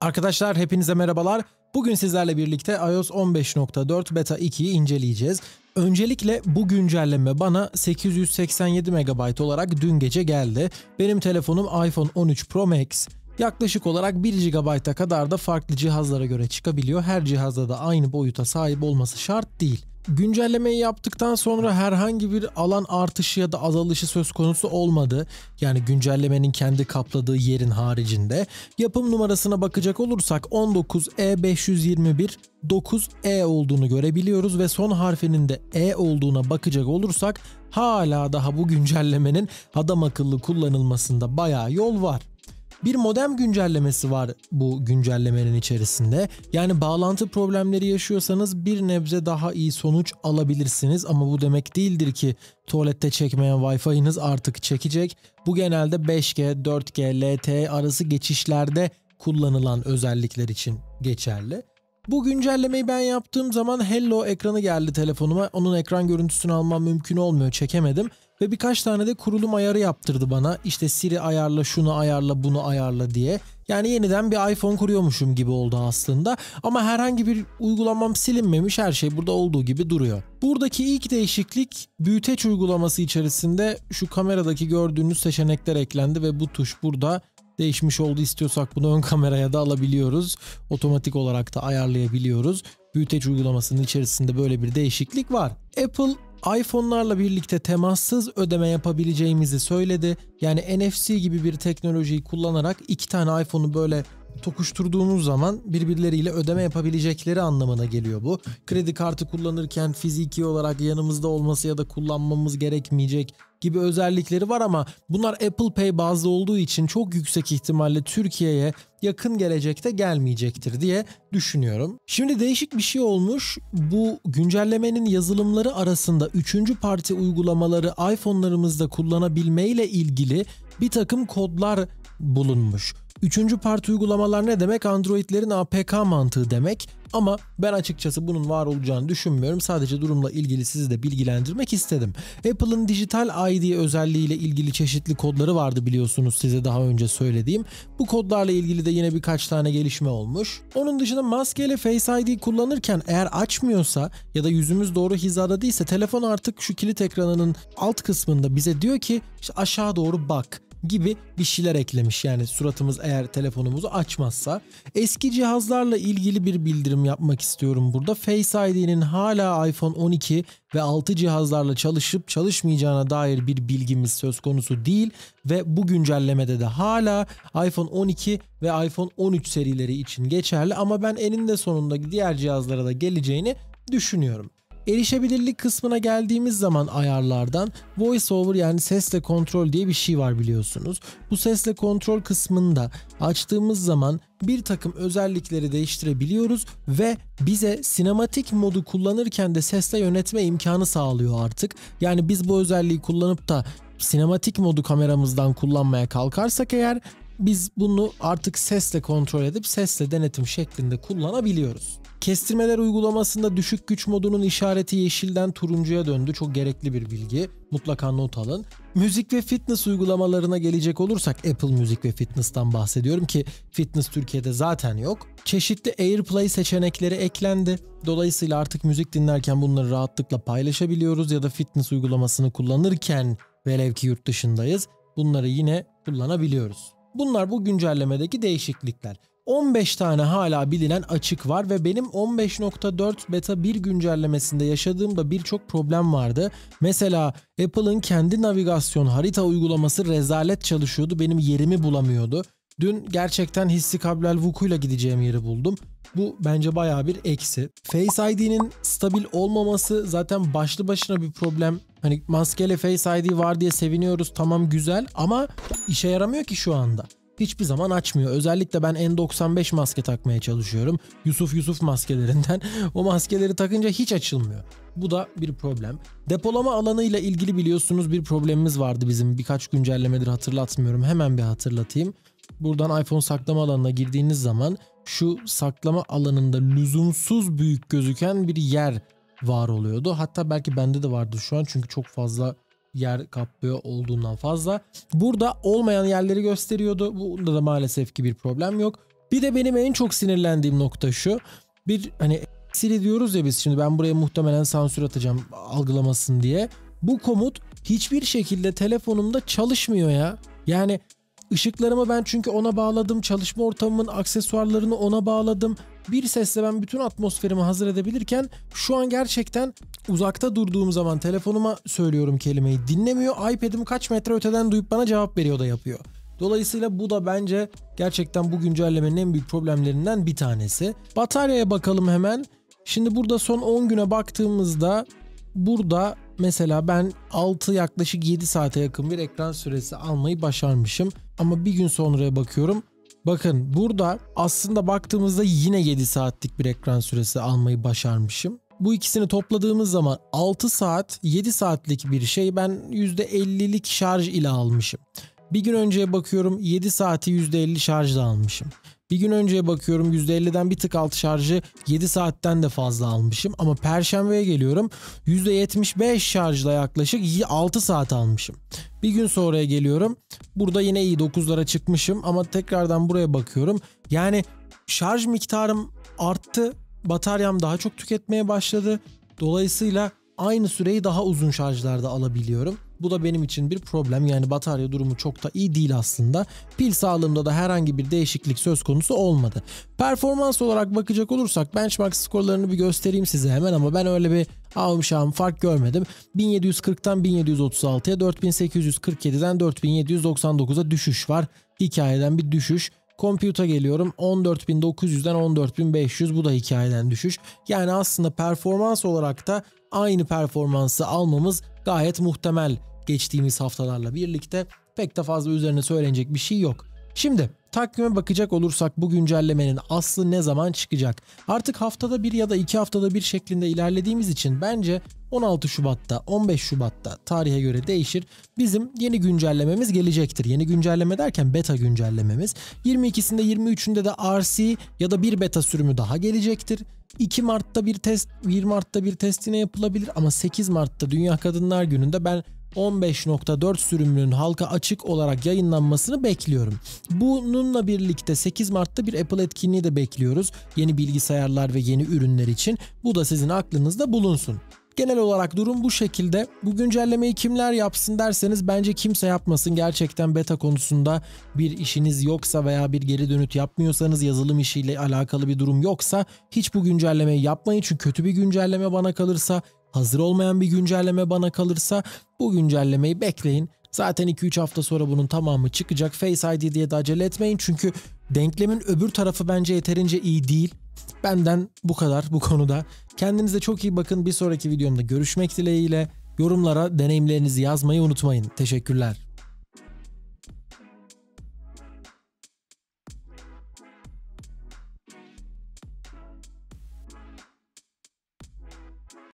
Arkadaşlar hepinize merhabalar. Bugün sizlerle birlikte iOS 15.4 Beta 2'yi inceleyeceğiz. Öncelikle bu güncelleme bana 887 MB olarak dün gece geldi. Benim telefonum iPhone 13 Pro Max. Yaklaşık olarak 1 GB'a kadar da farklı cihazlara göre çıkabiliyor. Her cihazda da aynı boyuta sahip olması şart değil. Güncellemeyi yaptıktan sonra herhangi bir alan artışı ya da azalışı söz konusu olmadı. Yani güncellemenin kendi kapladığı yerin haricinde. Yapım numarasına bakacak olursak 19E521 9E olduğunu görebiliyoruz ve son harfinin de E olduğuna bakacak olursak hala daha bu güncellemenin adam akıllı kullanılmasında bayağı yol var. Bir modem güncellemesi var bu güncellemenin içerisinde. Yani bağlantı problemleri yaşıyorsanız bir nebze daha iyi sonuç alabilirsiniz. Ama bu demek değildir ki tuvalette çekmeyen Wi-Fi'niz artık çekecek. Bu genelde 5G, 4G, LTE arası geçişlerde kullanılan özellikler için geçerli. Bu güncellemeyi ben yaptığım zaman Hello ekranı geldi telefonuma. Onun ekran görüntüsünü almam mümkün olmuyor, çekemedim. Ve birkaç tane de kurulum ayarı yaptırdı bana. İşte Siri ayarla, şunu ayarla, bunu ayarla diye. Yani yeniden bir iPhone kuruyormuşum gibi oldu aslında. Ama herhangi bir uygulamam silinmemiş, her şey burada olduğu gibi duruyor. Buradaki ilk değişiklik büyüteç uygulaması içerisinde şu kameradaki gördüğünüz seçenekler eklendi ve bu tuş burada değişmiş oldu. İstiyorsak bunu ön kameraya da alabiliyoruz. Otomatik olarak da ayarlayabiliyoruz. Büyüteç uygulamasının içerisinde böyle bir değişiklik var. Apple iPhone'larla birlikte temassız ödeme yapabileceğimizi söyledi. Yani NFC gibi bir teknolojiyi kullanarak iki tane iPhone'u böyle tokuşturduğumuz zaman birbirleriyle ödeme yapabilecekleri anlamına geliyor bu. Kredi kartı kullanırken fiziki olarak yanımızda olması ya da kullanmamız gerekmeyecek gibi özellikleri var ama bunlar Apple Pay bazlı olduğu için çok yüksek ihtimalle Türkiye'ye yakın gelecekte gelmeyecektir diye düşünüyorum. Şimdi değişik bir şey olmuş. Bu güncellemenin yazılımları arasında 3. parti uygulamaları iPhone'larımızda kullanabilme ile ilgili bir takım kodlar bulunmuş. 3. parti uygulamalar ne demek? Android'lerin APK mantığı demek. Ama ben açıkçası bunun var olacağını düşünmüyorum. Sadece durumla ilgili sizi de bilgilendirmek istedim. Apple'ın Digital ID özelliğiyle ilgili çeşitli kodları vardı biliyorsunuz, size daha önce söylediğim. Bu kodlarla ilgili de yine birkaç tane gelişme olmuş. Onun dışında maskeyle Face ID kullanırken eğer açmıyorsa ya da yüzümüz doğru hizada değilse telefon artık şu kilit ekranının alt kısmında bize diyor ki işte aşağı doğru bak gibi bir şeyler eklemiş. Yani suratımız eğer telefonumuzu açmazsa. Eski cihazlarla ilgili bir bildirim yapmak istiyorum burada. Face ID'nin hala iPhone 12 ve 6 cihazlarla çalışıp çalışmayacağına dair bir bilgimiz söz konusu değil ve bu güncellemede de hala iPhone 12 ve iPhone 13 serileri için geçerli ama ben eninde sonunda diğer cihazlara da geleceğini düşünüyorum. Erişebilirlik kısmına geldiğimiz zaman ayarlardan VoiceOver yani sesle kontrol diye bir şey var biliyorsunuz. Bu sesle kontrol kısmında açtığımız zaman bir takım özellikleri değiştirebiliyoruz ve bize sinematik modu kullanırken de sesle yönetme imkanı sağlıyor artık. Yani biz bu özelliği kullanıp da sinematik modu kameramızdan kullanmaya kalkarsak eğer biz bunu artık sesle kontrol edip sesle denetim şeklinde kullanabiliyoruz. Kestirmeler uygulamasında düşük güç modunun işareti yeşilden turuncuya döndü. Çok gerekli bir bilgi. Mutlaka not alın. Müzik ve fitness uygulamalarına gelecek olursak Apple Müzik ve Fitness'tan bahsediyorum ki Fitness Türkiye'de zaten yok. Çeşitli AirPlay seçenekleri eklendi. Dolayısıyla artık müzik dinlerken bunları rahatlıkla paylaşabiliyoruz ya da fitness uygulamasını kullanırken velev ki yurt dışındayız bunları yine kullanabiliyoruz. Bunlar bu güncellemedeki değişiklikler. 15 tane hala bilinen açık var ve benim 15.4 Beta 1 güncellemesinde yaşadığımda birçok problem vardı. Mesela Apple'ın kendi navigasyon harita uygulaması rezalet çalışıyordu, benim yerimi bulamıyordu. Dün gerçekten hissi kablel vukuyla gideceğim yeri buldum. Bu bence bayağı bir eksi. Face ID'nin stabil olmaması zaten başlı başına bir problem. Hani maskeyle Face ID var diye seviniyoruz, tamam güzel ama işe yaramıyor ki şu anda. Hiçbir zaman açmıyor. Özellikle ben N95 maske takmaya çalışıyorum. Yusuf maskelerinden. O maskeleri takınca hiç açılmıyor. Bu da bir problem. Depolama alanıyla ilgili biliyorsunuz bir problemimiz vardı bizim. Birkaç güncellemedir hatırlatmıyorum. Hemen bir hatırlatayım. Buradan iPhone saklama alanına girdiğiniz zaman şu saklama alanında lüzumsuz büyük gözüken bir yer var oluyordu. Hatta belki bende de vardı şu an çünkü çok fazla yer kaplıyor olduğundan fazla. Burada olmayan yerleri gösteriyordu. Bunda da maalesef ki bir problem yok. Bir de benim en çok sinirlendiğim nokta şu. Bir hani Siri diyoruz ya biz, şimdi ben buraya muhtemelen sansür atacağım algılamasın diye. Bu komut hiçbir şekilde telefonumda çalışmıyor ya. Yani ışıklarımı ben çünkü ona bağladım. Çalışma ortamımın aksesuarlarını ona bağladım. Bir sesle ben bütün atmosferimi hazır edebilirken şu an gerçekten uzakta durduğum zaman telefonuma söylüyorum kelimeyi, dinlemiyor. iPad'imi kaç metre öteden duyup bana cevap veriyor da yapıyor. Dolayısıyla bu da bence gerçekten bu güncellemenin en büyük problemlerinden bir tanesi. Bataryaya bakalım hemen. Şimdi burada son 10 güne baktığımızda burada mesela ben yaklaşık 7 saate yakın bir ekran süresi almayı başarmışım. Ama bir gün sonraya bakıyorum. Bakın burada aslında baktığımızda yine 7 saatlik bir ekran süresi almayı başarmışım. Bu ikisini topladığımız zaman 6 saat 7 saatlik bir şey ben %50'lik şarj ile almışım. Bir gün önceye bakıyorum 7 saati %50 şarjla almışım. Bir gün önceye bakıyorum %50'den bir tık alt şarjı 7 saatten de fazla almışım. Ama Perşembe'ye geliyorum %75 şarjla yaklaşık 6 saat almışım. Bir gün sonraya geliyorum burada yine iyi 9'lara çıkmışım ama tekrardan buraya bakıyorum. Yani şarj miktarım arttı, bataryam daha çok tüketmeye başladı. Dolayısıyla aynı süreyi daha uzun şarjlarda alabiliyorum. Bu da benim için bir problem, yani batarya durumu çok da iyi değil aslında. Pil sağlığımda da herhangi bir değişiklik söz konusu olmadı. Performans olarak bakacak olursak benchmark skorlarını bir göstereyim size hemen ama ben öyle bir avşam fark görmedim. 1740'tan 1736'ya, 4847'den 4799'a düşüş var. Hikayeden bir düşüş. Compute'a geliyorum 14.900'den 14.500, bu da hikayeden düşüş. Yani aslında performans olarak da aynı performansı almamız gayet muhtemel geçtiğimiz haftalarla birlikte. Pek de fazla üzerine söylenecek bir şey yok. Şimdi takvime bakacak olursak bu güncellemenin aslı ne zaman çıkacak? Artık haftada bir ya da 2 haftada bir şeklinde ilerlediğimiz için bence 16 Şubat'ta 15 Şubat'ta tarihe göre değişir. Bizim yeni güncellememiz gelecektir. Yeni güncelleme derken beta güncellememiz. 22'sinde 23'ünde de RC ya da bir beta sürümü daha gelecektir. 2 Mart'ta bir test, 1 Mart'ta bir test yine yapılabilir ama 8 Mart'ta Dünya Kadınlar Günü'nde ben 15.4 sürümünün halka açık olarak yayınlanmasını bekliyorum. Bununla birlikte 8 Mart'ta bir Apple etkinliği de bekliyoruz. Yeni bilgisayarlar ve yeni ürünler için. Bu da sizin aklınızda bulunsun. Genel olarak durum bu şekilde. Bu güncellemeyi kimler yapsın derseniz bence kimse yapmasın. Gerçekten beta konusunda bir işiniz yoksa veya bir geri dönüt yapmıyorsanız, yazılım işiyle alakalı bir durum yoksa hiç bu güncellemeyi yapmayın. Çünkü kötü bir güncelleme bana kalırsa, hazır olmayan bir güncelleme bana kalırsa bu güncellemeyi bekleyin. Zaten 2-3 hafta sonra bunun tamamı çıkacak. Face ID diye de acele etmeyin çünkü denklemin öbür tarafı bence yeterince iyi değil. Benden bu kadar bu konuda. Kendinize çok iyi bakın. Bir sonraki videomda görüşmek dileğiyle. Yorumlara deneyimlerinizi yazmayı unutmayın. Teşekkürler.